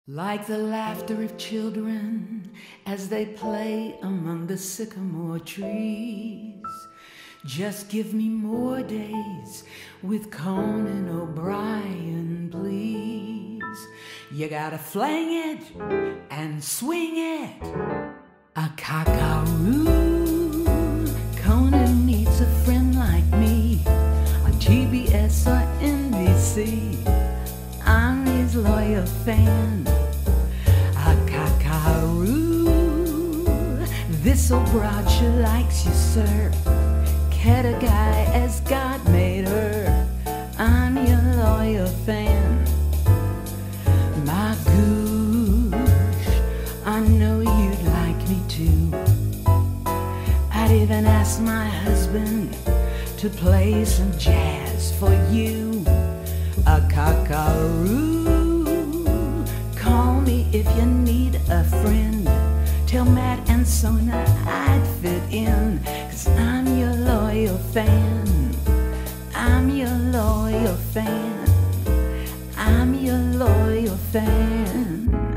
Like the laughter of children as they play among the sycamore trees. Just give me more days with Conan O'Brien, please. You gotta fling it and swing it, a cockaroo. Conan needs a friend like me on TBS or NBC. I'm his loyal fan, a cockaroo. This old broad, she likes you, sir. Cat a guy as God made her. I'm your loyal fan. My goosh, I know you'd like me too. I'd even ask my husband to play some jazz for you, a cockaroo. Call me if you need a friend. Tell Matt and Sona I'd fit in, 'cause I'm your loyal fan. I'm your loyal fan. I'm your loyal fan.